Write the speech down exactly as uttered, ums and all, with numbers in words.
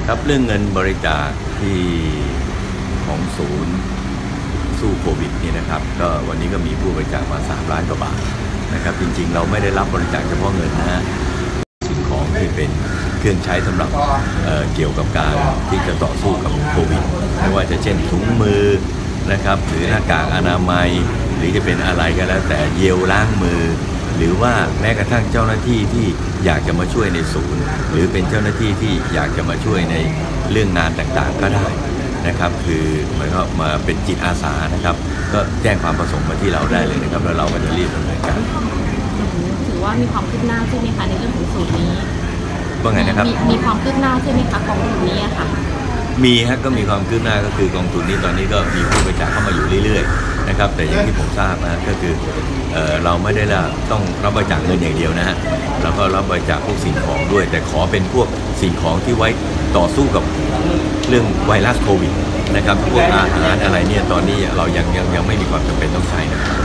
ครับเรื่องเงินบริจาคที่ของศูนย์สู้โควิดนี่นะครับก็วันนี้ก็มีผู้บริจาคมาสามล้านกว่าบาทนะครับจริงๆเราไม่ได้รับบริจาคเฉพาะเงินนะฮะสิ่งของที่เป็นเครื่องใช้สำหรับ เ, เกี่ยวกับการที่จะต่อสู้กับโควิดไม่ว่าจะเช่นถุงมือนะครับหรือหน้ากากอนามัยหรือจะเป็นอะไรก็แล้วแต่เจลล้างมือหรือว่าแม้กระทั่งเจ้าหน้าที่ที่อยากจะมาช่วยในศูนย์หรือเป็นเจ้าหน้าที่ที่อยากจะมาช่วยในเรื่องงานต่างๆก็ได้นะครับคือหมายความมาเป็นจิตอาสานะครับก็แจ้งความประสงค์มาที่เราได้เลยนะครับแล้วเราก็จะรีบดำเนินการถือว่ามีความคืบหน้าใช่ไหมคะในเรื่องของศูนย์นี้ว่าไงนะครับมีความคืบหน้าใช่ไหมคะของศูนย์นี้ค่ะมีฮะก็มีความคืบหน้าก็คือกองทุนนี้ตอนนี้ก็มีผู้บริจาคเข้ามาอยู่เรื่อยๆนะครับแต่อย่างที่ผมทราบนะก็คือ เอ่อ เราไม่ได้ละต้องรับบริจาคเงินอย่างเดียวนะฮะเราก็รับบริจาคพวกสิ่งของด้วยแต่ขอเป็นพวกสิ่งของที่ไว้ต่อสู้กับเรื่องไวรัสโควิดนะครับพวกอาหารอะไรเนี่ยตอนนี้เรายังยังยังไม่มีความจำเป็นต้องใช้นะ